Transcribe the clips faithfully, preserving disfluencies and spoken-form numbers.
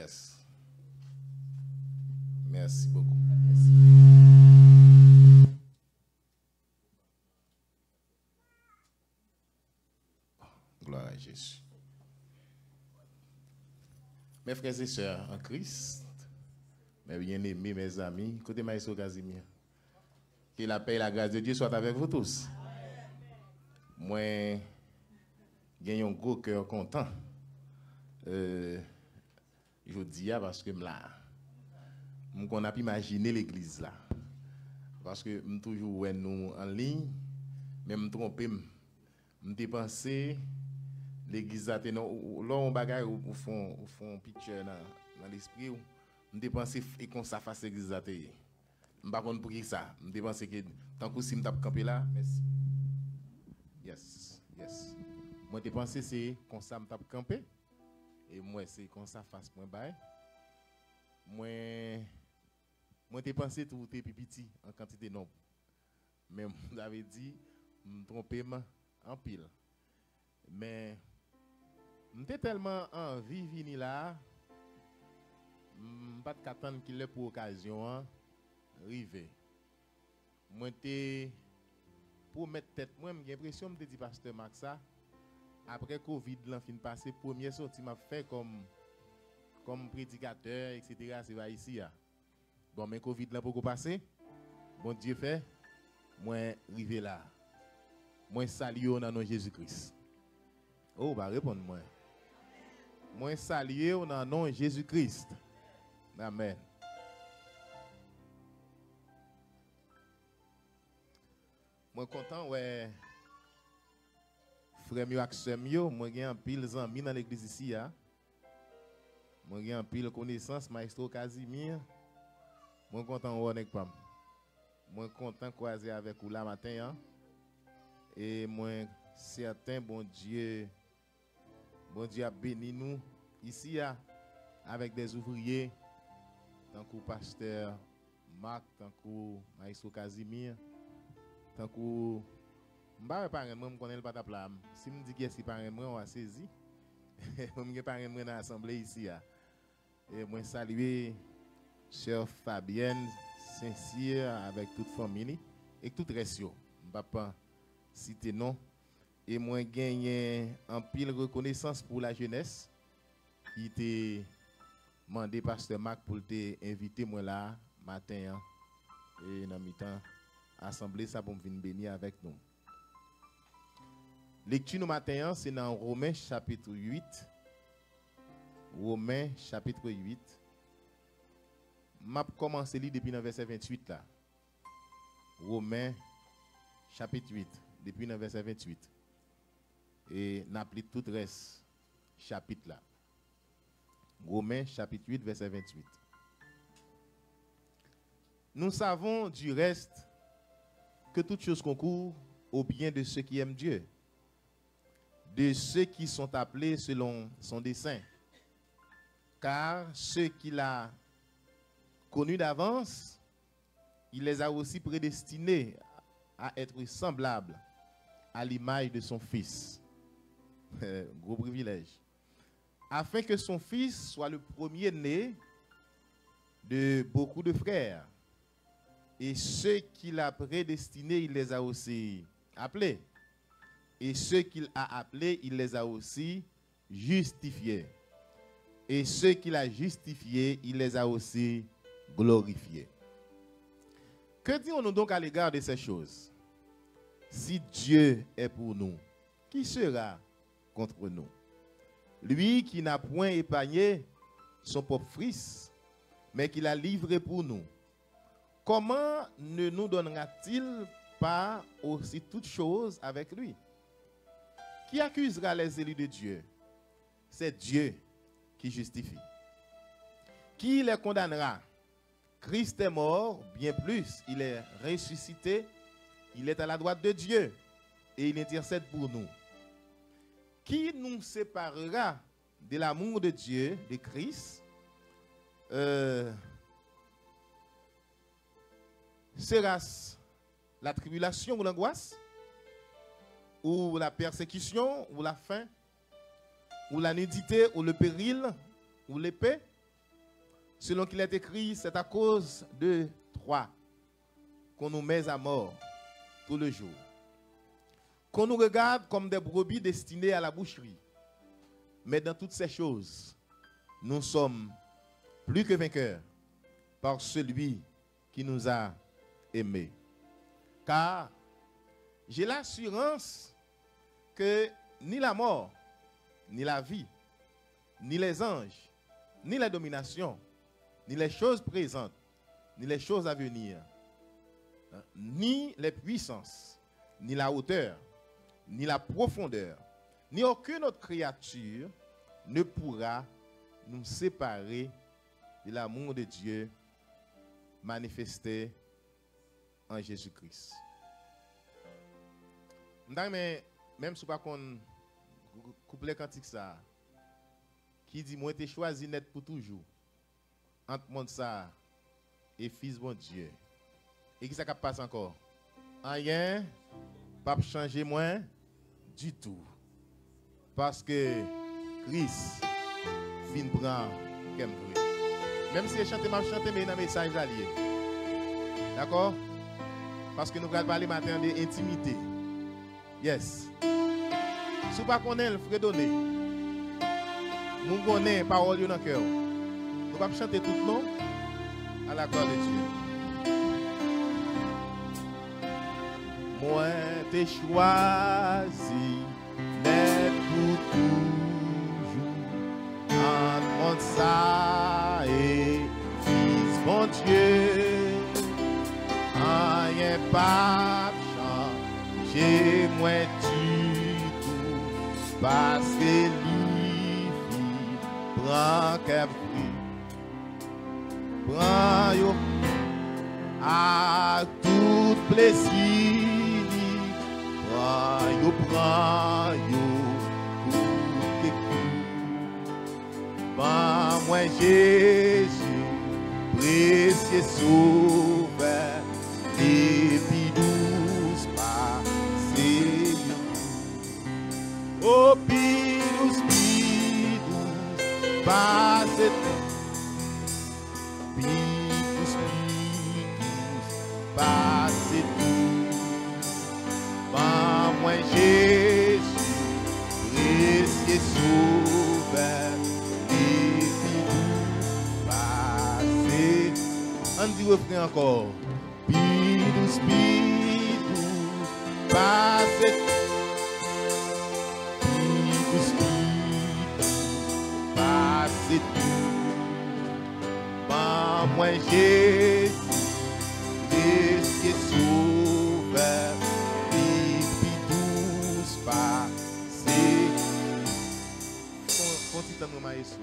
Yes. Merci beaucoup. Merci. Gloire à Jésus. Mes frères et sœurs en Christ, mes bien-aimés, mes amis, côté Maïso Casimir, que la paix et la grâce de Dieu soient avec vous tous. Moi, j'ai un gros cœur content. Euh, je dis ça parce que là, on a pu imaginer l'église là. Parce que je toujours nous en ligne, mais je me trompe, je pensé l'église là, là on bagaille ou font ou font picture dans l'esprit, je pensé et qu'on ça fasse l'église là. Je ne sais pas pour qui ça. Je pensé que tant que si je tape camper là, merci. Yes, yes. Moi je pensé c'est qu'on ça me tape camper et moi c'est qu'on ça fasse moins bail. Moi moi t'ai pensé tout t'es petit en quantité non. Mais vous avez dit me tromper en pile. Mais m'étais tellement envie venir là, pas de attendre qu'il est pour occasion arriver. Moi t'ai pour mettre tête moi j'ai l'impression me dit pasteur Maxa après Covid l'an fin passé première sortie m'a fait comme comme prédicateur etc. c'est va ici là. Bon mais Covid là beaucoup passé. Bon Dieu fait moi arrivé là. Moi saluer au nom de Jésus-Christ. Oh bah répondre moi. Moi saluer au nom de Jésus-Christ. Amen. Moi content ouais frère mieux ak sœur mieux moi j'ai un pile amis dans l'église ici hein. Moi j'ai un pile connaissance maestro Casimir. Moi content on avec pam. Moi content croiser avec vous là matin hein. Et moi certain bon Dieu bon Dieu a béni nous ici hein, avec des ouvriers tant que pasteur Marc tant que maestro Casimir. Tant que m'ba parent moi me connais pas ta plam si me dit que si parent moi on va saisi moi me parent moi dans l'assemblée ici là et moi saluer sœur Fabienne Saint-Cyr avec toute famille et tout reste yo m'pa citer non et moi gagné en pile reconnaissance pour la jeunesse qui était mandé pasteur Marc pour te inviter moi là matin et dans mi-temps assemblée ça pour venir bénir avec nous. Lecture nous matin, c'est dans Romains chapitre huit. Romains chapitre huit. M'a commencé lire depuis le verset vingt-huit là. Romains chapitre huit, depuis le verset vingt-huit. Et n'applique tout le reste chapitre là. Romains chapitre huit, verset vingt-huit. Nous savons du reste que toute chose concourt au bien de ceux qui aiment Dieu, de ceux qui sont appelés selon son dessein. Car ceux qu'il a connus d'avance, il les a aussi prédestinés à être semblables à l'image de son Fils. Gros privilège. Afin que son Fils soit le premier-né de beaucoup de frères. Et ceux qu'il a prédestinés, il les a aussi appelés. Et ceux qu'il a appelés, il les a aussi justifiés. Et ceux qu'il a justifiés, il les a aussi glorifiés. Que disons-nous donc à l'égard de ces choses? Si Dieu est pour nous, qui sera contre nous? Lui qui n'a point épargné son propre Fils, mais qui l'a livré pour nous. Comment ne nous donnera-t-il pas aussi toutes choses avec lui? Qui accusera les élus de Dieu? C'est Dieu qui justifie. Qui les condamnera? Christ est mort, bien plus, il est ressuscité, il est à la droite de Dieu et il intercède pour nous. Qui nous séparera de l'amour de Dieu, de Christ? Euh, Sera-ce la tribulation ou l'angoisse, ou la persécution, ou la faim, ou la nudité, ou le péril, ou l'épée? Selon qu'il est écrit, c'est à cause de toi qu'on nous met à mort tout le jour. Qu'on nous regarde comme des brebis destinées à la boucherie. Mais dans toutes ces choses, nous sommes plus que vainqueurs par celui qui nous a aimés. Car j'ai l'assurance que ni la mort, ni la vie, ni les anges, ni la domination, ni les choses présentes, ni les choses à venir, ni les puissances, ni la hauteur, ni la profondeur, ni aucune autre créature ne pourra nous séparer de l'amour de Dieu manifesté en Jésus-Christ. Mais même si pas qu'on couple cantique ça, qui dit moi t'ai choisi net pour toujours entre monde ça et fils bon Dieu. Et qui ça qui passe encore? Rien, pas changer moins du tout. Parce que Christ vient prendre comme vrai. Même si je chante, je chante, mais il y a un message allié. D'accord? Parce que nous allons parler matin d'intimité. Yes. Si vous ne connaissez pas, frère donné. Nous connaissons parole dans le cœur. Nous allons chanter tout le nom à la gloire de Dieu. Moi, t'ai choisi net pour toujours. En monde ça et fils bon Dieu. Rien pas changer moi du tout. Parce que lui prend qu'un prix. Prend yo à tout plaisir. Prends yo, prends yo, tout est tout. Ban moi Jésus, précieux sauveur, et puis douce passé. Oh, puis douce, puis douce, passé tout. Puis douce, puis douce, passé tout. Ban moi Jésus, précieux sauveur, et puis douce passé. On dit refrain encore. Pidous, pidous, passé. Pidous, pidous, passé tout. Ban moi Jésus, précieux sauveur, et pidous passé. Continue à maestro.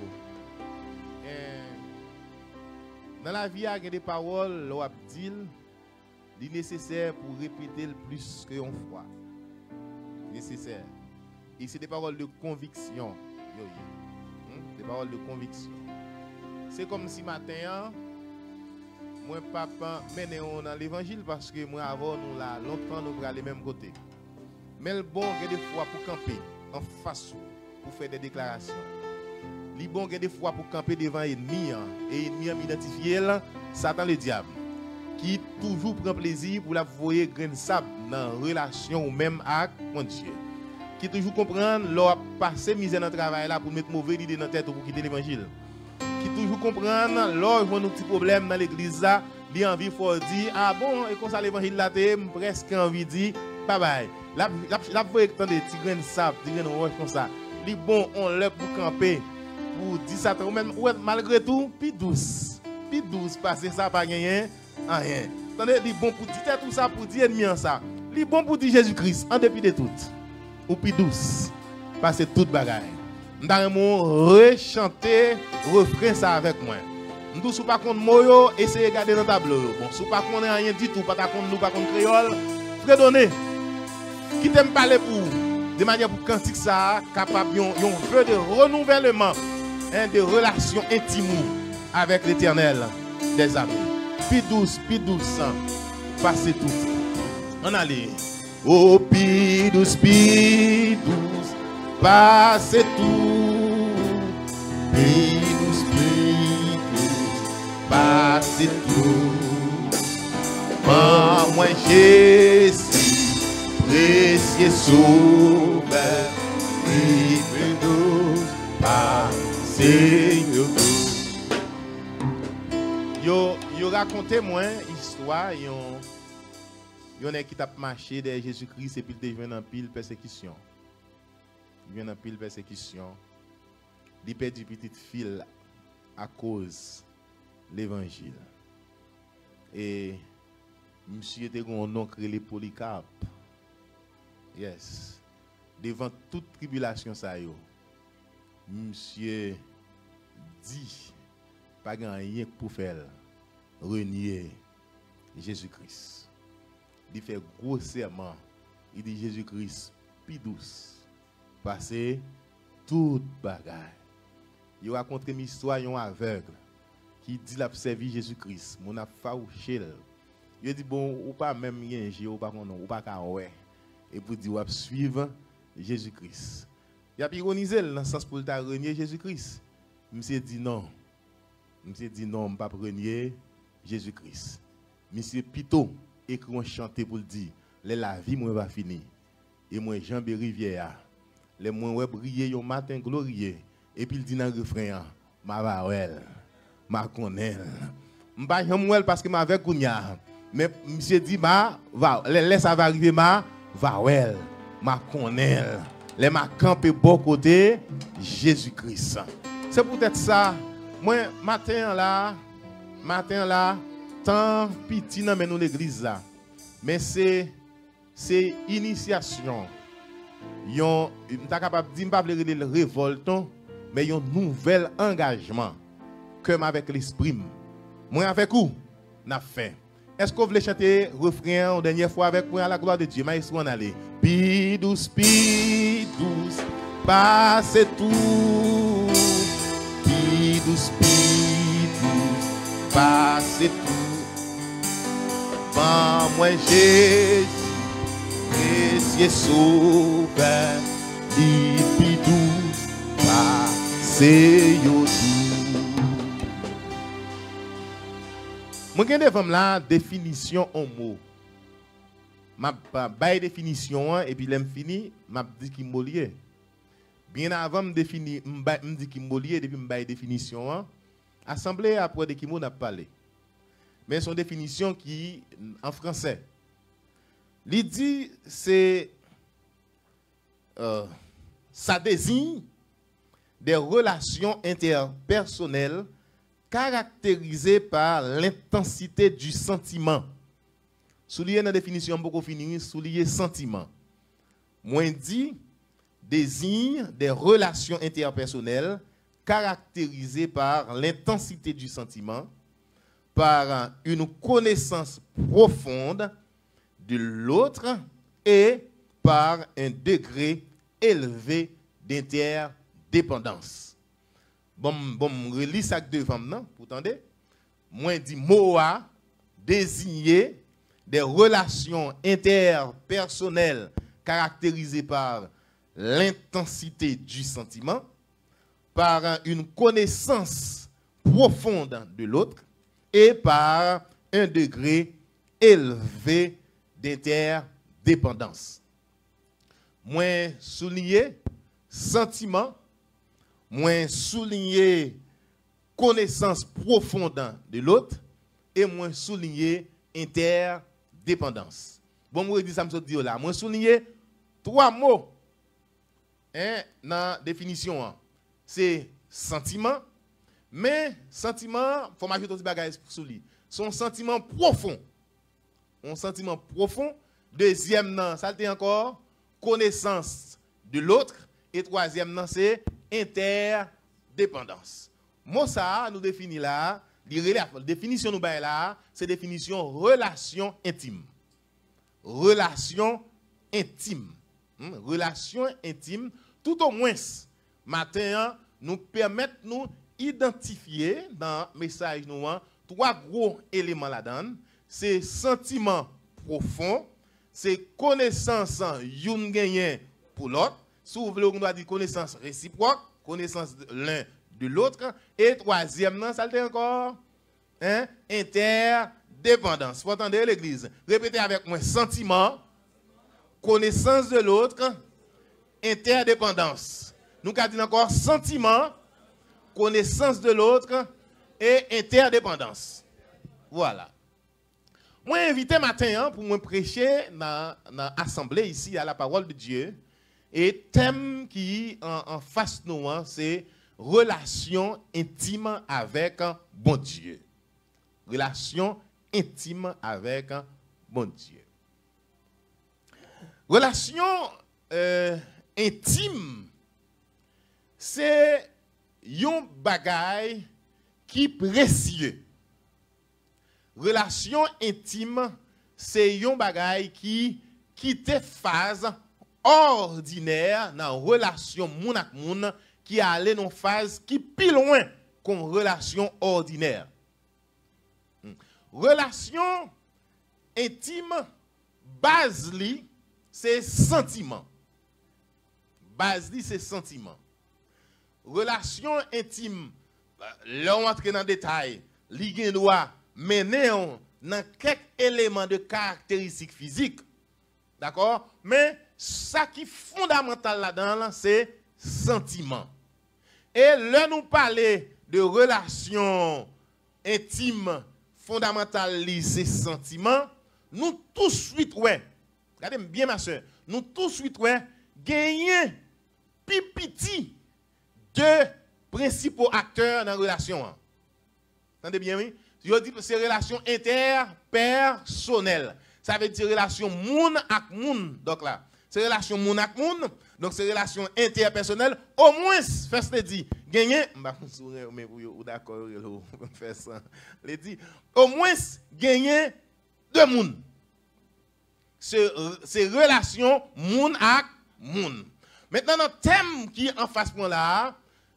Dans la vie, il y a des paroles, l'on dit, il est nécessaire pour répéter le plus que une fois. Nécessaire. Et c'est des paroles de conviction. Yo, yo. Hum? Des paroles de conviction. C'est comme si matin, moi, papa, mène dans l'évangile parce que moi, avant, nous, là, longtemps, nous allons les mêmes côtés. Mais le bon, il y a des fois pour camper en face, pour faire des déclarations. Les bon des fois pour camper devant l'ennemi et l'ennemi a identifié Satan le diable qui toujours prend plaisir pour la voyer grain de sable dans relation ou même avec mon Dieu qui toujours comprendre leur passer misère dans le travail là pour mettre mauvais idée dans la tête pour quitter l'évangile qui toujours comprendre leur voit nos petits problèmes dans l'église là il a envie faut dire ah bon et comme ça l'évangile là t'es presque envie dire bye bye la la voyer tant des petits grains de sable des grains de roche comme ça les bon on leur pour camper pour dire ça, malgré tout, puis douce. Puis douce, parce que ça pas gagné, rien. Attendez, il bon pour dire tout ça, pour dire ennemi en ça. Il bon pour dire Jésus-Christ, en dépit de tout. Ou puis douce, parce que toute bagaille. Nous allons rechanter, refrain ça avec moi. Nous ne pas contre moyo, essayez de regarder dans le tableau. Bon, si vous ne connaissez rien du tout, pas contre nous, pas contre créole, frère donné, qui t'aime parler pour de manière pour cantique ça, capable d'un vœu de renouvellement. De relations intimes avec l'Éternel des amis. Puis douce, puis douce, passez tout. On allait. Oh, puis douce, puis douce, passez tout. Puis douce, puis douce, passe tout. Par moi Jésus, précieux sauveur, libre nous, passe tout. Yo, yo raconté moi histoire, yon, yon est qui t'a marché de Jésus-Christ et puis il devient en pile persécution. Il vient en pile persécution. Il perd du petit fil à cause de l'évangile. Et monsieur était un nom créé Polycarpe. Yes. Devant toute tribulation ça yo. Monsieur dit pas rien pour faire renier Jésus-Christ. Il fait gros serment. Il dit Jésus-Christ plus douce. Passer toute bagaille. Il a raconté une histoire d'un aveugle qui dit qu'il a servi Jésus-Christ. Mon a fauché. Il dit bon, ou pas même rien, ou pas non, ou pas qu'à ouais. Et pour dire ou suivre Jésus-Christ. Il a ironisé dans le sens pour le renier Jésus-Christ. Monsieur dit non. Monsieur dit non, je ne pas renier Jésus-Christ. Monsieur Pito écrit un chanté pour le dire la vie moi va finir. Et moi Jean Rivière. Les moins ouais briller un matin glorieux et puis il dit dans le refrain ma va wel ma connaît m'pa jamwel parce que ma avec kounya mais monsieur dit ma va laisse ça va arriver ma va wel ma connaît les ma camper bon côté Jésus-Christ. C'est peut-être ça moi matin là matin là tant petit dans nous l'église là mais c'est c'est initiation. Yon, m'ta capable dire m'pa vle le révolton, mais yon nouvel engagement que avec l'esprit. Moi avec vous, n'a fait. Est-ce que vous voulez chanter refrain une dernière fois avec moi à la gloire de Dieu? Maestro, on allait. Pi douce, pi douce, passe tout. Pi douce, pi douce, passe tout. Ban moi Jésus. Précieux sauveur, lipi douce, passez yo tout. Moi, j'ai devant la définition en mots. Ma baille définition et puis l'aime fini, m'a dit qui m'olier. Bien avant me définir, me dit qui m'olier depuis me baille définition. Assemblée après de qui mot n'a parlé. Mais son définition qui en français. L'idée, c'est euh, ça désigne des relations interpersonnelles caractérisées par l'intensité du sentiment. Souligner la définition beaucoup fini, souligner sentiment. Moins dit désigne des relations interpersonnelles caractérisées par l'intensité du sentiment, par une connaissance profonde de l'autre et par un degré élevé d'interdépendance. Bon, bon, relis ça devant nous, vous entendez? Moi, dit mot a désigner des relations interpersonnelles caractérisées par l'intensité du sentiment, par une connaissance profonde de l'autre et par un degré élevé d'interdépendance. Moins souligner sentiment, moins souligner connaissance profonde de l'autre et moins souligner interdépendance. Bon, moi dis ça me dit là, moins souligner trois mots hein dans la définition. C'est sentiment, mais sentiment, faut m'ajouter des bagages pour souligner. Son sentiment profond. Un sentiment profond. Deuxième, non, ça c'est encore connaissance de l'autre. Et troisième, non, c'est interdépendance. Moi, ça, nous définit là, la définition nous là, c'est définition relation intime. Relation intime. Hmm? Relation intime, tout au moins, matin, nous permet nous identifier dans le message nous, trois gros éléments là-dedans. C'est sentiment profond, c'est connaissance yon gagné pour l'autre, si vous voulez on doit dire connaissance réciproque, connaissance de l'un de l'autre, et troisième ça c'est encore Hein? Interdépendance. Vous entendez l'église? Répétez avec moi. Sentiment, connaissance de l'autre, interdépendance. Nous avons dit encore sentiment, connaissance de l'autre et interdépendance. Voilà. Moi, invité matin hein, pour me prêcher dans l'assemblée ici à la parole de Dieu. Et thème qui en, en face de nous, hein, c'est relation intime avec un bon Dieu. Relation intime avec un bon Dieu. Relation euh, intime, c'est un bagay qui précieux. Relation intime, c'est un bagay qui quitte phase ordinaire dans relation moun ak moun qui allait dans phase qui plus loin qu'une relation ordinaire. Relation intime, base li, c'est sentiment. Base li, c'est sentiment. Relation intime, là on entre dans le détail, li gen doit mener dans quelques éléments de caractéristiques physiques. D'accord? Mais ça qui est fondamental là-dedans, c'est sentiment. Et là, nous parlons de relations intimes fondamentales, c'est sentiment. Nous tout de suite, ouais, regardez bien ma soeur, nous tout de suite, ouais, gagnons pipiti de principaux acteurs dans la relation. Entendez bien, oui? Je dis que c'est relation interpersonnelle. Ça veut dire relation moun ak moun. Donc là, c'est relation moun ak moun. Donc c'est relation interpersonnelle. Au moins, first dit, gagner, mais vous d'accord, faire ça. Les dit, au moins gagner deux moun. C'est relation moun ak moun. Maintenant, notre thème qui est en face de là,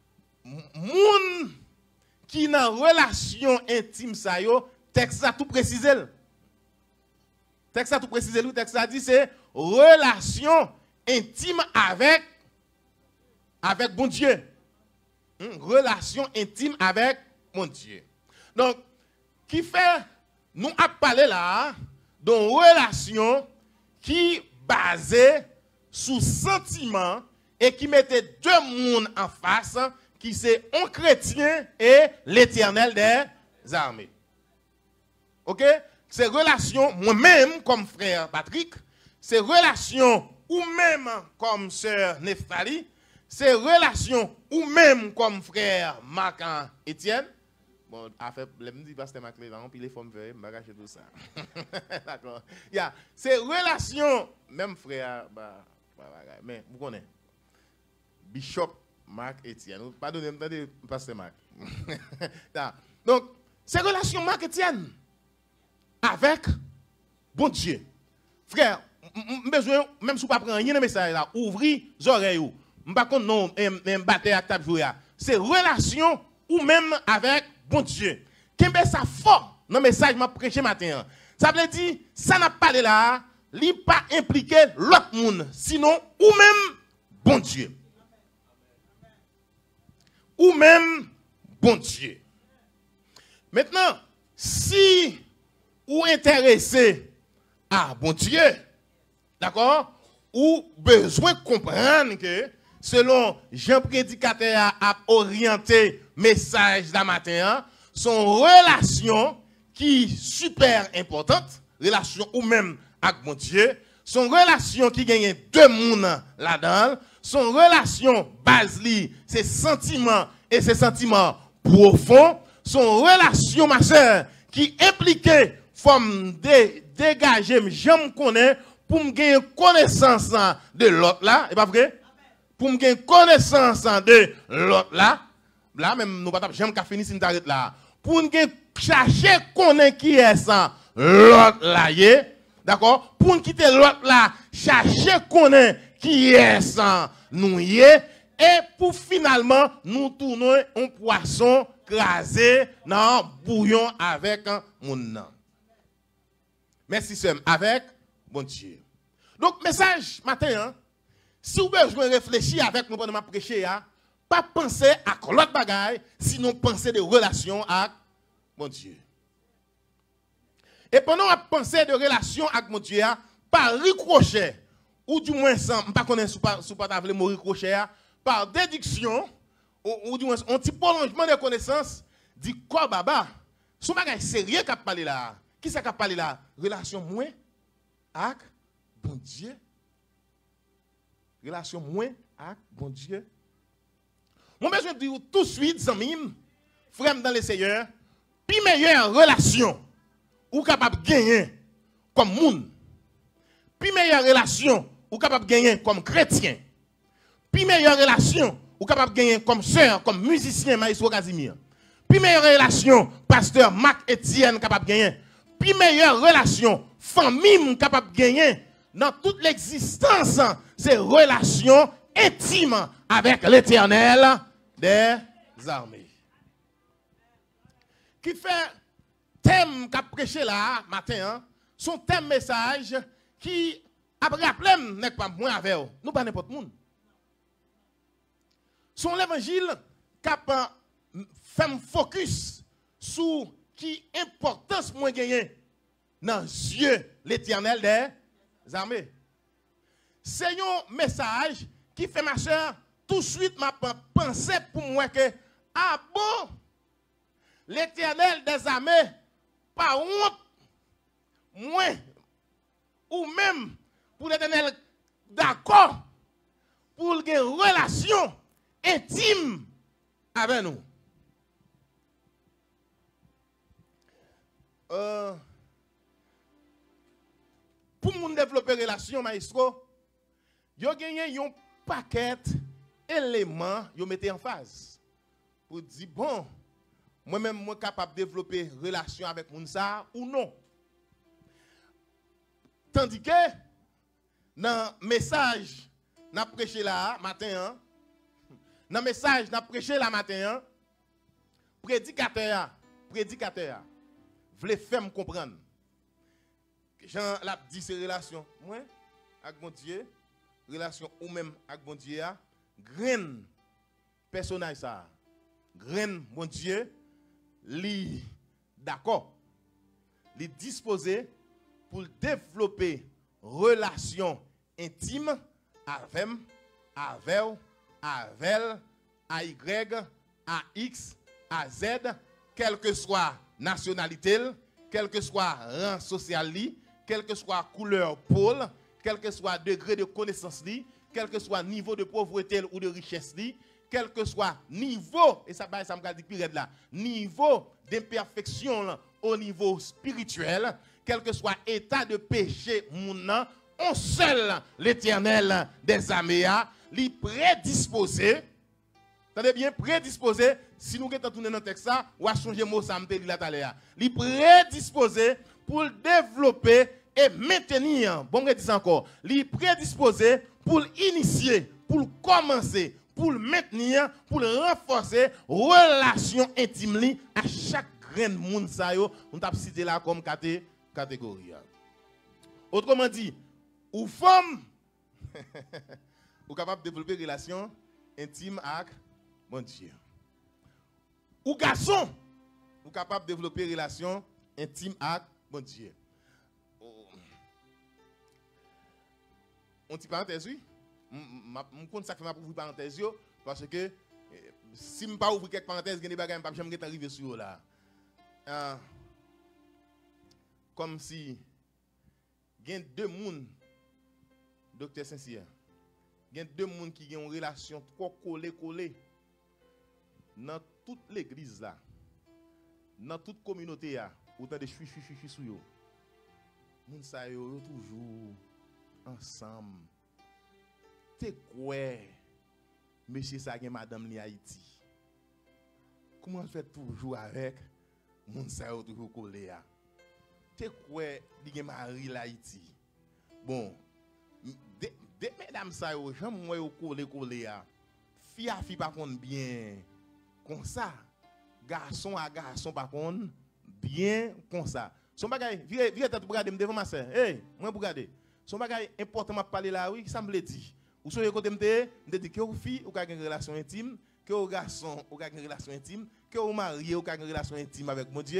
moun qui dans relation intime ça yo, texte a tout précisé. Texte a tout précisé, le texte a dit c'est relation intime avec avec bon Dieu. Hmm? Relation intime avec mon Dieu. Donc qui fait nous a parlé là d'une relation qui basée sur sentiment et qui mettait deux mondes en face, qui c'est un chrétien et l'Éternel des armées. OK? Ces relations, moi-même comme frère Patrick, ces relations ou même comme sœur Neftali, ces relations ou même comme frère Marc Étienne. Bon, affaire, je me dis pasteur Marc là, puis les femmes veulent me cacher tout ça. D'accord. Yeah. Ces relations, même frère, bah, bah, bah, mais vous connaissez. Bishop Marc Étienne. Pardonnez-moi, attendez, pasteur Marc. Donc, ces relations Marc Étienne avec bon Dieu. Frère, besoin, même si vous ne prenez rien de message là, ouvrez les oreilles. Par contre, non, m'battre à table jouer. C'est relation ou même avec bon Dieu. Qu'est-ce que ça fort dans le message que je prêché matin? Ça veut dire, ça n'a pas là, il n'a pas impliqué l'autre monde, sinon, ou même bon Dieu. Ou même bon Dieu. Maintenant, si ou intéressé à bon Dieu, d'accord, ou besoin de comprendre que selon Jean Prédicateur a orienté message d'un matin, son relation qui est super importante, relation ou même avec mon Dieu, son relation qui gagne deux mondes là-dedans, son relation base c'est sentiments et ses sentiments profonds, son relation ma soeur qui impliquait forme de dégager, je me connais pour me gagner connaissance de l'autre là, et pas vrai? Pour me gagner connaissance de l'autre là, là même nous pas jamais qu'à finir si nous arrête là. Pour me chercher connaître qui est ça l'autre là, d'accord? Pour nous quitter l'autre là, chercher connaître qui est ça nous y est, et pour finalement nous tourner un poisson crasé dans bouillon avec un moun. Merci Sam, avec bon Dieu. Donc message matin, hein, si vous besoin réfléchir avec nous pendant ma prêcher, hein, pas penser à l'autre bagaille, sinon penser des relations avec bon Dieu. Et pendant qu'on pensait de relation avec mon Dieu, par ricochet, ou du moins, je ne sais pas si vous ne pouvez pas ricochet, par déduction, ou, ou du moins, un petit prolongement de connaissances, dit quoi, baba? Son bagage sérieux qui a parlé là. Qui c'est qui a parlé là? Relation moins avec bon Dieu. Relation moins avec bon Dieu. Mon besoin de dire tout de suite, Zamim, frère dans le Seigneur, puis meilleure relation ou capable de gagner comme monde. Puis meilleure relation ou capable de gagner comme chrétien. Puis meilleure relation ou capable de gagner comme sœur, comme musicien Maïso Casimir. Puis meilleure relation pasteur Marc Etienne capable de gagner. Puis meilleure relation famille capable de gagner dans toute l'existence, c'est relation intime avec l'Éternel des armées. Qui fait thème qu'a prêché là matin, hein, son thème message qui a rappelé n'est pas moins avec vous, nous pas n'importe monde. Son évangile qu'a fait focus sur qui importance moins gagner dans les yeux l'Éternel des armées. C'est un message qui fait ma soeur tout de suite m'a pensé pour moi que ah bon l'Éternel des armées pas honte moins ou même pour l'Éternel d'accord pour une relation intime avec nous. Euh, pour nous développer relation maestro, yo gagné un paquet d'éléments yo mettez en phase pour dire bon moi-même moi capable de développer relation avec moun ça ou non. Tandis que dans message n'a prêché là matin dans message n'a prêché là matin prédicateur prédicateur voulait faire me comprendre. Jean l'a dit ces relations moi avec mon Dieu, relation ou même avec mon Dieu, grain personnage ça. Grain mon Dieu, li d'accord. Li disposé pour développer relation intime avec avec avec à Y, à X, à Z, quelle que soit nationalité, quel que soit rang social, quelle que soit couleur pôle, quel que soit degré de connaissance, quel que soit niveau de pauvreté ou de richesse, quel que soit niveau, et ça ça me dit pire là, niveau d'imperfection au niveau spirituel, quel que soit état de péché, mon on seul l'Éternel des armées, li prédisposé. Attendez bien, prédisposé, si nous avons tourné dans le texte, ou à changer mot, ça me dit là tout à l'heure. Il prédisposé pour développer et maintenir, bon, je dis encore, il prédisposé pour initier, pour commencer, pour maintenir, pour renforcer relation intime à chaque grain de monde, on t'a cité là comme catégorie. Autrement dit, ou femme, ou capable de développer une relation intime avec mon Dieu. Ou garçon, ou capable de développer une relation intime avec mon Dieu. On dit parenthèse, oui. Je compte ça que je vais ouvrir parenthèse parce que si je ne pas ouvrir quelques parenthèses, je ne vais pas arriver sur là. Euh, comme si il y a deux personnes, docteur Saint-Cyr, il y a deux personnes qui ont une relation trop collée, collée. Dans toute l'église là, dans toute communauté là, autant de chui chui chui sou yo. Moun sa yo toujours ensemble. T'es quoi monsieur ça gen madame li Haïti. Comment fait toujours avec moun sa yo toujours collé là. T'es quoi li gen mari l'Haïti. Bon, de, de mesdames sa yo, j'aime moi yo collé collé là. Fi a fi pas compte bien. Comme ça, garçon à garçon par contre, bien comme ça. Son bagay, viens viens pour regarder devant ma sœur. Hey, moi pour regarder. Son bagay important m'a parler là oui, qui ça me dit. Ou soyez côté me me dit que vous fille ou ka une relation intime, que vous garçon ou ka une relation intime, que vous marié ou ka une relation intime avec mon Dieu,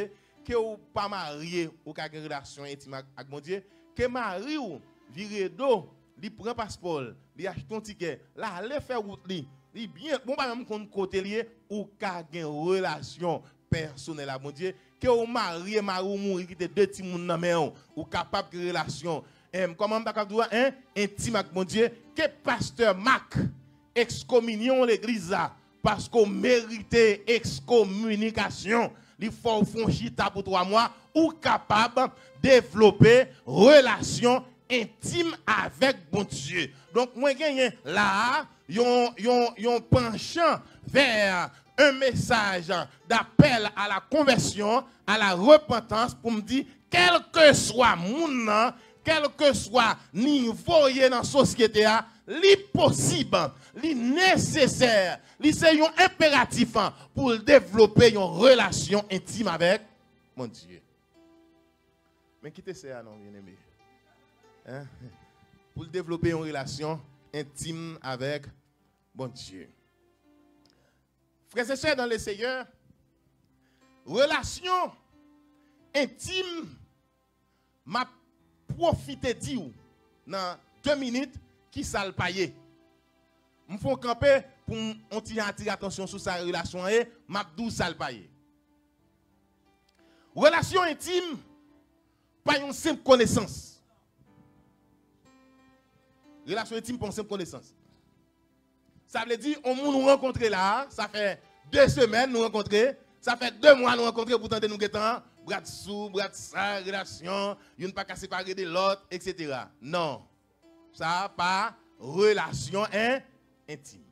que ou pas marié ou ka une relation intime avec mon Dieu, que mari ou vire do, li prend passeport, li achète ton ticket, là aller faire route li, li bien bon pas même kon côté lié ou ka une relation personnelle avec mon Dieu, que ou marié mari ou mourir qui te deux petits moun nan men ou capable de relation comment on capable dire hein intime avec mon Dieu, que pasteur Marc excommunion l'église là parce qu'on méritait excommunication. Il faut faire chita pour trois mois ou capable de développer relation intime avec bon Dieu. Donc moi gagne là yon yon yon penchant vers un message d'appel à la conversion, à la repentance pour me dire quel que soit mon quel que soit niveau dans la société li possible, li nécessaire, li c'est un impératif pour développer une relation intime avec mon Dieu. Mais quittez ça non bien aimé. Hein? Pour développer une relation intime avec mon Dieu. Frères et sœurs dans le Seigneur, relation intime m'a profité dire dans deux minutes qui ça le payer. Me font camper pour on attirer attention sur sa relation et m'a dou ça le payer. Relation intime pas une simple connaissance. Relation intime pas une simple connaissance. Ça veut dire on nous rencontrer là, ça fait deux semaines nous rencontrer, ça fait deux mois nous rencontrer pour tenter nous guetter, bras sous, bras ça, relation, une pas qu'à séparer de l'autre, et cetera. Non. Ça pas relation hein, intime.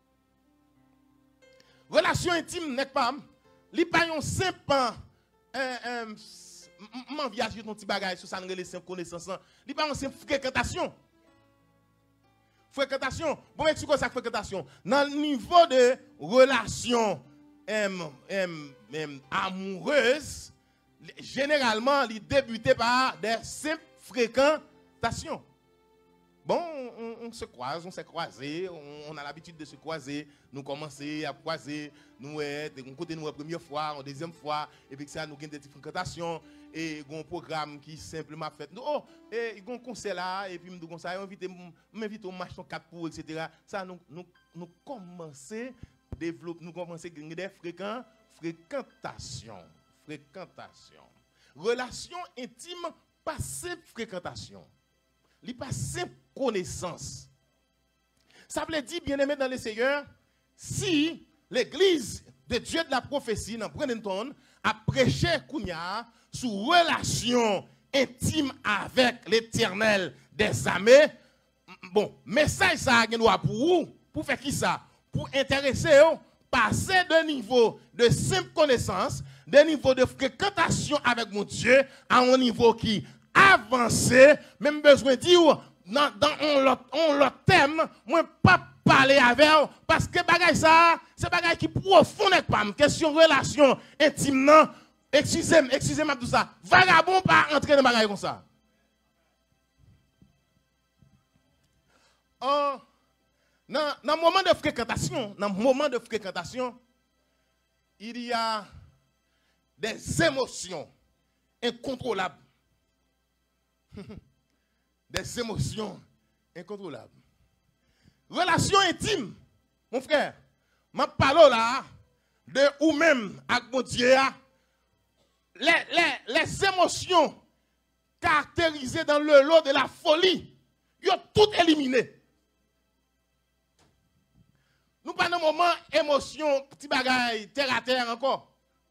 Relation intime n'est pas li pas un simple un m'en viage ton petit bagage sur ça nous les simple connaissance, li pas une simple fréquentation. Fréquentation, bon mais c'est quoi ça fréquentation? Dans le niveau de relation euh, euh, euh, amoureuse, généralement, il débute par des simples fréquentations. Bon, on, on se croise, on s'est croisé, on, on a l'habitude de se croiser, nous commençons à croiser, nous on côté nous la première fois, la deuxième fois, et puis ça nous avons des fréquentations et un programme qui simplement fait. Oh, et il y a un conseil là, et puis nous comme ça, m'invite au match quatre pour, et cetera. Ça nous nous nous commençons à développer, nous commençons à gagner des fréquents, fréquentations, fréquentations, relations intimes, pas simple fréquentation. Il pas simple connaissance. Ça veut dire, bien aimé dans le Seigneur, si l'église de Dieu de la prophétie dans Brenenton a prêché Kounia sur relation intime avec l'Éternel des armées, bon, message ça doit pour vous, pour faire qui ça? Pour intéresser, passer de niveau de simple connaissance, de niveau de fréquentation avec mon Dieu, à un niveau qui avancé, même besoin de dire dans, dans on l'autre thème, moi pas parler avec parce que bagay ça, c'est bagay qui profond avec pas question relation intime non. Excusez-moi, excusez-moi tout ça. Vagabond pas entrer dans bagay comme ça. Oh, dans dans moment de fréquentation, dans moment de fréquentation, il y a des émotions incontrôlables. Des émotions incontrôlables. Relation intime, mon frère. Je parle là de ou même avec mon Dieu. Les, les, les émotions caractérisées dans le lot de la folie, ils ont tout éliminé. Nous pas dans un moment émotion, petit bagaille, terre à terre encore.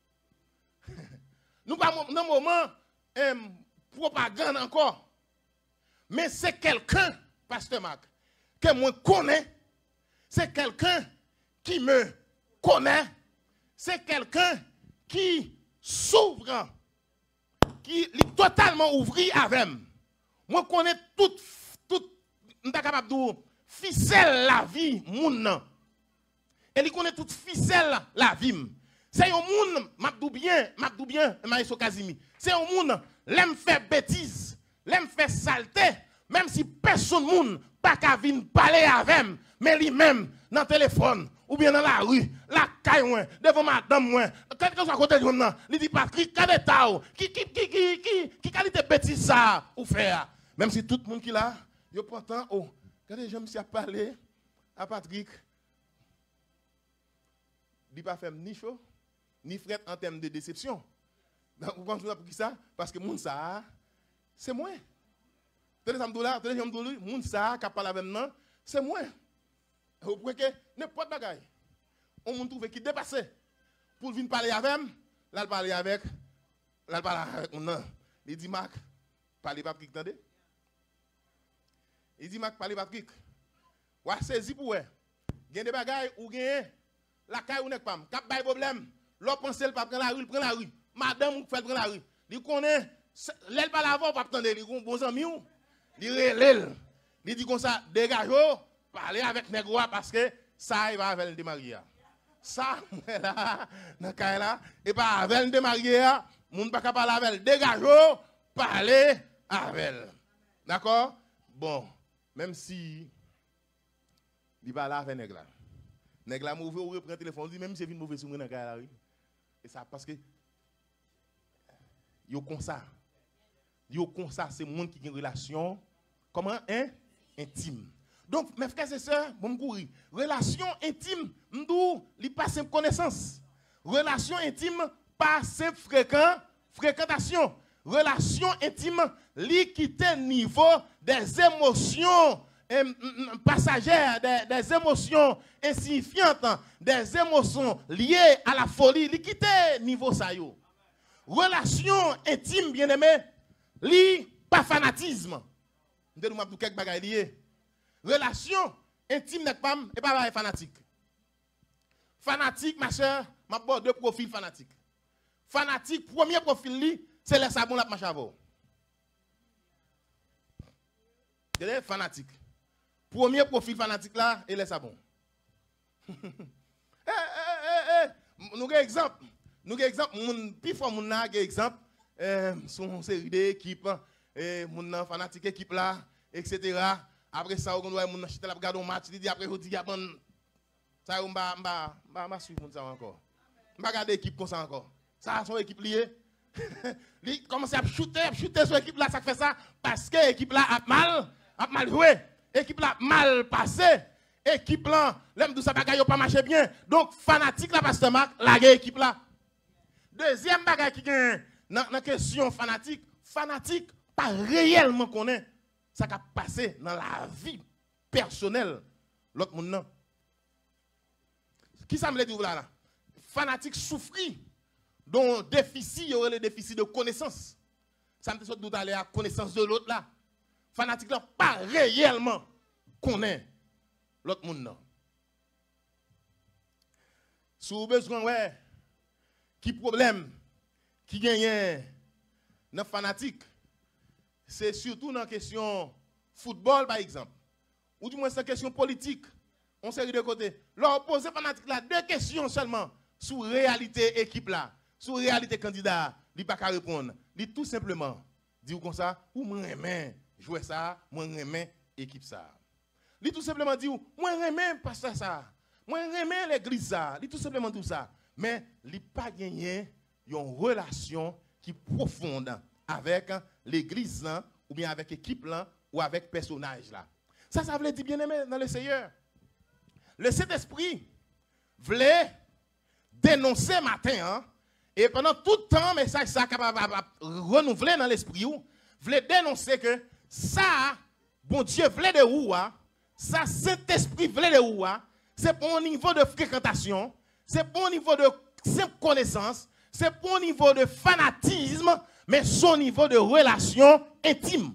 Nous pas dans un moment euh, propagande encore. Mais c'est quelqu'un, Pasteur Marc, que moi connais. C'est quelqu'un qui me connaît. C'est quelqu'un qui s'ouvre, qui est totalement ouvert avec moi. Moi connais toute, toute, nous sommes capables de dire, ficelle la vie, moun. Et il connaît toute ficelle la vie. C'est un moun, m'abdou bien, m'abdou bien, Maïso Kazimi. C'est un moun, l'aime faire bêtise, l'aime faire saleté, même si personne moun pas qu'à venir parler avec, mais lui-même dans le téléphone ou bien dans la rue, la caille moi, devant madame moi, quelque chose à côté de moi, il dit Patrick, quel est ta qui qui qui qui qui qui qualité bêtise ça ou faire. Même si tout le monde qui là, yo pourtant oh, quand je me suis parlé à Patrick, il pas fait ni chaud ni fret en termes de déception. Donc vous comprenez pour qui ça? Parce que moun ça c'est moi. Tenez ça me là, tenez ça me moun ça qui parle avec moi, c'est moi. Vous pouvez que n'importe bagaille. On m'a trouvé qui dépassé pour venir parler avec moi, là il parler avec là il parler avec mon nom. Il dit Marc, parlez pas Patrick, attendez. Il dit Marc, parlez pas Patrick. Ou saisi pour eux. Gagne des bagailles ou gagne la caille ou n'est pas. Cap bail problème. L'autre pense le pas prendre la rue, prend la rue. Madame ou fait prendre la rue. Il connaît l'aile pas l'avant pas attendre, il bon ami ou. Il relève. Il dit comme ça dégage parler avec nègre parce que ça il va avec le démarier. Ça là dans caille là et pas avec le démarier, moun pas parler avec dégage parler avec. D'accord? Bon, même si il va là avec nègre là. Nègre là mauvais ou reprend téléphone, dit même si c'est une mauvaise souris dans caille là. Et ça parce que yo comme ça. Yo comme ça c'est monde qui a une relation comment hein intime. Donc mes frères et sœurs, bon courir. Relation intime, m'dou li pas simple connaissance. Relation intime pas simple fréquent fréquentation. Relation intime li quitter niveau des émotions eh, passagères, des, des émotions insignifiantes, des émotions liées à la folie, li quitter niveau ça yo. Relation intime bien-aimé, li pas fanatisme. M'dou m'a quelques bagages liés. Relation intime n'est pas et pas fanatique. Fanatique, ma soeur, m'a bon deux profils fanatiques. Fanatique, premier profil li, c'est les sabons la marche avant. C'est fanatique. Premier profil fanatique là et les sabons. eh eh eh nous avons exemple, nous avons exemple, mon plus fort mon na exemple, euh son série d'équipes et mon fanatique équipe là, et cetera. Après ça, on doit mon acheter la regarder un match, il dit après on dit bon ça on va va va suivre ça encore. On va regarder équipe comme ça encore. Ça son équipe liée. Il commence à shooter, à shooter sur équipe là, ça fait ça parce que équipe là a mal, a mal joué. Équipe là mal passé. Équipe là, l'aime tout ça bagaille pas marché bien. Donc fanatique là pasteur Marc, la équipe là. Deuxième bagaille qui gagne dans la question fanatique, fanatique pas réellement connaît ça qui a passé dans la vie personnelle l'autre monde non. Qui ça me le dit là là? Fanatique souffrir dont déficit, il y aurait le déficit de connaissance. Ça me dit tout aller à connaissance de l'autre là. Fanatique là pas réellement connaît l'autre monde non. Si vous avez besoin ouais qui problème qui gagne dans fanatique, c'est surtout dans la question football par exemple, ou du moins c'est question politique. On série de côté. Leur poser fanatique là deux questions seulement sur réalité équipe là, sur réalité candidat, il pas qu'à répondre. Il tout simplement dit comme ça, ou moi aimer jouer ça, moi aimer équipe ça. Il tout simplement dit moi aimer passer ça, moi aimer l'église ça, il tout simplement tout ça. Mais il pas gagné une relation qui profonde avec l'église là ou bien avec l'équipe là ou avec personnage là. Ça ça veut dire bien aimé dans le Seigneur. Le Saint-Esprit voulait dénoncer matin, hein, et pendant tout le temps, mais ça, ça capable de renouveler dans l'esprit, voulait dénoncer que ça, bon Dieu voulait de où, ça, Saint-Esprit voulait de où, c'est pour un niveau de fréquentation, c'est pour un niveau de simple connaissance, c'est pour un niveau de fanatisme, mais son niveau de relation intime.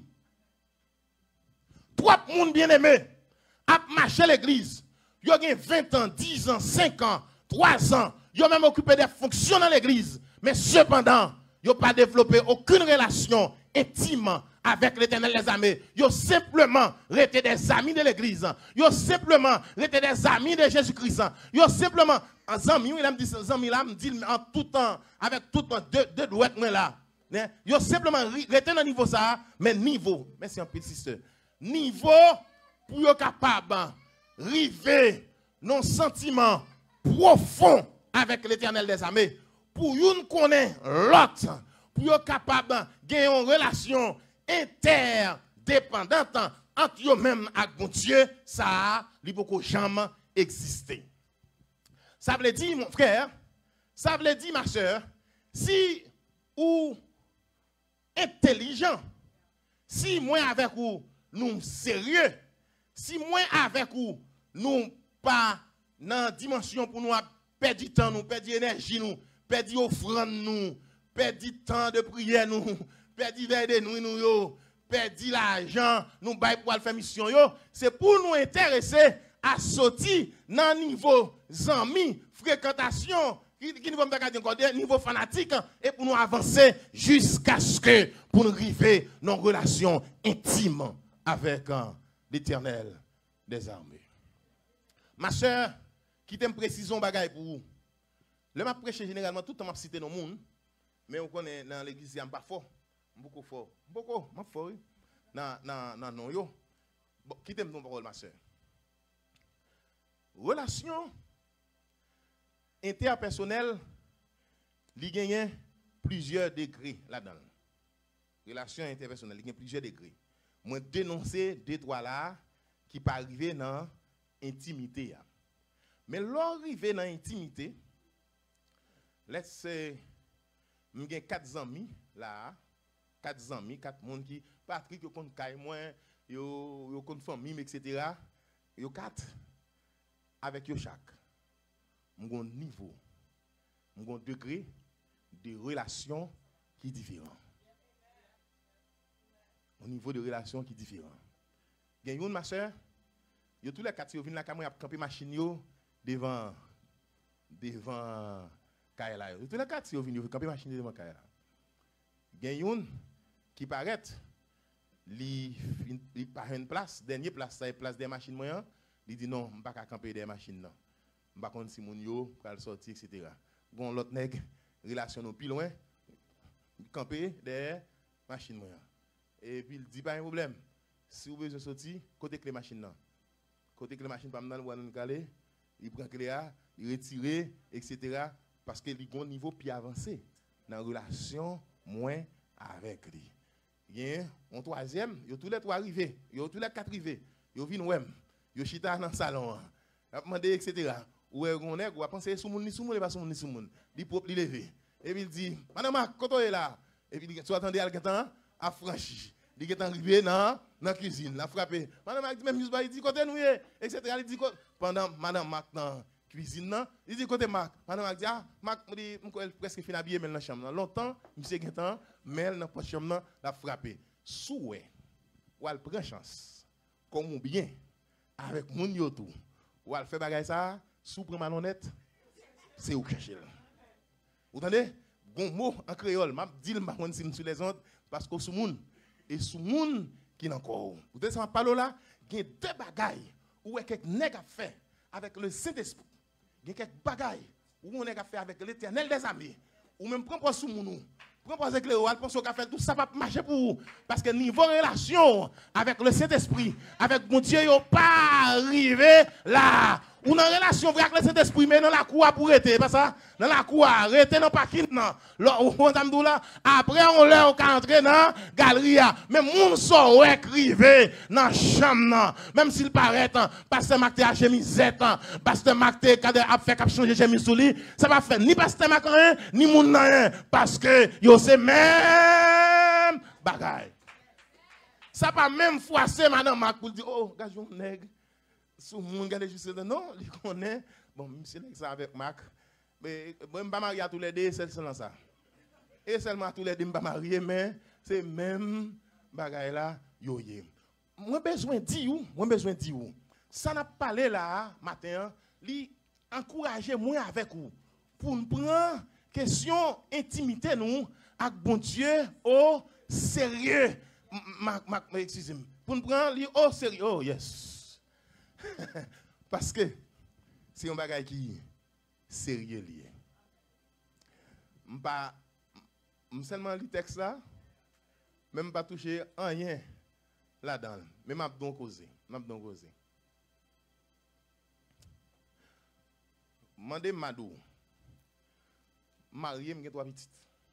Trois personnes bien-aimés à marcher l'église. Ils ont vingt ans, dix ans, cinq ans, trois ans. Ils ont même occupé des fonctions dans l'église. Mais cependant, ils n'ont pas développé aucune relation intime avec l'Éternel des armées. Ils ont simplement été des amis de l'église. Ils ont simplement été des amis de Jésus-Christ. Ils ont simplement, en amis, il me dit, il me dit en tout temps, avec tout le temps, deux, deux doigts là. Ils ont simplement été dans le niveau ça, mais niveau, merci un petit sister, niveau pour être capable river non sentiment profond avec l'Éternel des armées. Pour nous connaître l'autre, pour être capable de gagner une relation interdépendante entre eux-mêmes et bon Dieu, ça ne peut jamais exister. Ça veut dire, mon frère, ça veut dire, ma soeur, si ou intelligent, si moi avec vous, nous sérieux, si moi avec vous, nous pas dans la dimension pour nous perdre du temps, nous perdre l'énergie, nous perdre offrande, nous perdre du temps de prière, nous perdre veille de nuit, nous perdre l'argent, nous bail pour faire mission, c'est pour nous intéresser à sortir dans le niveau amis, fréquentation, qui niveau niveau fanatique, et pour nous avancer jusqu'à ce que pour nous arriver dans une relation intime avec l'Éternel des armées. Ma soeur, qui t'aime précision bagaille pour vous. Le m'a prêché généralement tout le temps m'a cité dans le monde, mais on connaît dans l'église il y a pas fort, beaucoup fort, beaucoup, m'a fort. Dans dans dans non yo. Bon, qui t'aime ton parole ma soeur. Relation interpersonnelle, il y a plusieurs degrés là-dedans. Relation interpersonnelle, il y a plusieurs degrés. Moi dénoncer deux trois là qui pas arriver dans intimité. Mais l'arrivée dans l'intimité, let's say, j'ai quatre amis là, quatre amis, quatre monde qui, Patrick, yo compte caille moi, yo yo compte famille, et cetera. Yo quatre, avec yo chaque. J'ai un niveau, j'ai un degré de relation qui est différent. Un niveau de relation qui est différent. Il y a une ma soeur, yo tous les quatre, yo viennent la caméra pour camper machine yo devant devant Kaila. Tous les quatre, yo viennent camper machine devant Kaila. Il y a une qui paraît li li par une place, dernière place, ça est place des machines moyen, il dit non, on pas camper des machines non. On pas contre si mon yo pour sortir et cetera. Bon l'autre nèg relation non plus loin camper des machines moyen. Et puis il dit pas un problème. Si vous besoin sortir, côté clé machine non. Côté clé machine pas dans le calé, il prend clé a, il retire et cetera parce que il a un niveau plus avancé dans la relation moins avec lui. Bien, en troisième, yo tous les trois arrivés, yo tous les quatre arrivés, yo viennent ouais, yo chita dans le salon, a demandé et cetera. Ou on est ou a penser sous moun ni sous moun pas sous moun ni sous moun, li propre li levé. Et puis il dit, madame quand est là et puis tu attendais à quelqu'un a franchi. Il est arrivé dans la cuisine, la frappé. Madame dit même il dit côté nous et cetera. Il dit pendant madame Mac dans cuisine là, il dit côté Mac. Madame dit ah Mac dit presque fini habillé mais dans la chambre. Longtemps, monsieur Guetan, mais dans la chambre la frappé. Souhait ou elle prend chance comme bien avec moun yo tout. Ou elle fait bagay ça, sous prend malhonnête, c'est ou cacher. Vous entendez? Bon mot en créole, m'a dit le marron sur les ondes parce que sous moun et sous moun qui n'en encore. Vous savez, ça parle là, il y a deux bagailles où quelques nègres fait avec le Saint-Esprit. Il y a quelques bagailles où on a fait avec l'Éternel des armées. Ou même prend pas sous moun. Prend pas avec le roi, pense qu'on fait tout ça va marcher pour vous parce que niveau relation avec le Saint-Esprit, avec mon Dieu, yo pas arrivé là. Ou dans relation avec le Saint-Esprit, mais dans la cour pour arrêter, pas ça? Dans la cour, arrêter dans le parking, non. Après, on leur entrer dans la galerie. Mais mon so écrivé dans la chambre, même s'il paraît, pasteur Marc a chemisette, pasteur Marc a fait cap changer chemise sous lui, ça va faire ni pasteur Marc rien, ni moun rien, parce que yo c'est même bagaille. Ça pas même froisser madame Marc pour dire, oh, gajon nègre. Sous mon gars juste non, il connaît. Bon, monsieur ça avec Marc. Mais moi je pas marié à tous les deux, c'est seulement ça. Et seulement tous les deux pas marié mais c'est même bagaille là yo yé. Moi besoin dire ou, moi besoin dire ou. Ça n'a parlé là matin, li encourager moi avec vous pour nous prendre question intimité nous avec bon Dieu au sérieux. Marc Marc excusez-moi. Pour nous prendre li au sérieux. Oh yes. Parce que c'est un bagage qui est sérieux lié. Je pas seulement le texte là, même pas toucher rien là-dedans, mais m'a donc causé, m'a donc causé. Mandez Madou. marié, j'ai trois petites.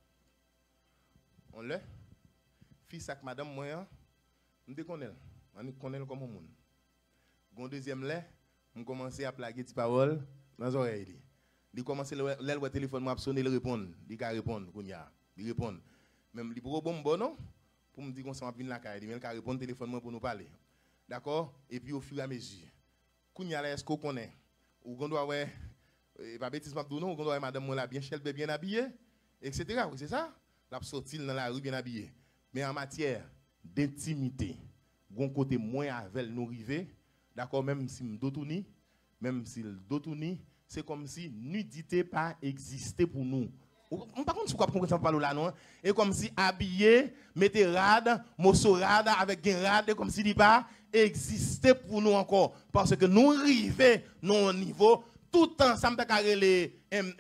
On l'a. Fils avec madame, moi, je connais. Je connais comme un monde. Gon deuxième lait, je commence à plaguer des paroles dans les oreilles. Il commence à le téléphone, m'a sonné, il répond. Il va répondre, il répond. Même il pour bon bon non pour me dire qu'on s'en va venir la caille, il va répondre téléphone pour nous parler. D'accord? Et puis au fur et à mesure. Kounya là est-ce qu'on connaît ou qu'on doit ouais pas bêtise m'a donné ou qu'on doit madame moi là bien chelbe bien habillée et cetera. C'est ça? La sortir dans la rue bien habillée. Mais en matière d'intimité, gon côté moins avec nous river, d'accord, même si m'dotouni, même si le dotouni, c'est comme si nudité pas existait pour nous. Par contre, pourquoi on parle là non? Et comme si habillé, mettez rade, morceau rade avec un rade comme si il pas existait pour nous encore parce que nous arrivons non au niveau tout ensemble les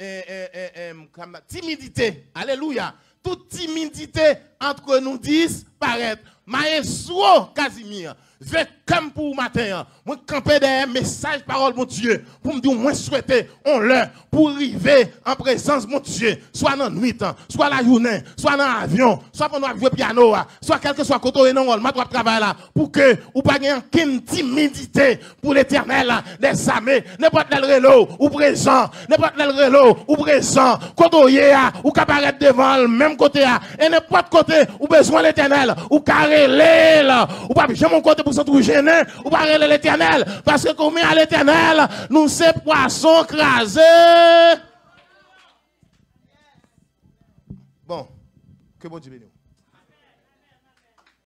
timidité. Alléluia. Toute timidité entre nous disparaît. Maestro Casimir, veille comme pour matin, moi camper des messages parole mon Dieu pour me dire moi souhaiter on l'heure pour arriver en présence mon Dieu, soit dans nuit, soit la journée, soit dans l'avion, soit pendant jouer piano, soit quel que soit côté non ma doit travailler là pour que ou pas gagner aucune timidité pour l'Éternel des armées, n'importe quel relo ou présent, n'importe quel relo ou présent, côté ou caparaître devant le même côté et n'importe côté ou besoin l'Éternel ou carré là, ou pas jamais mon côté pour se trouver gêné, ou pas relé l'Éternel, parce que comme à l'Éternel, nous c'est poisson crasé. Bon, que bon Dieu bénisse.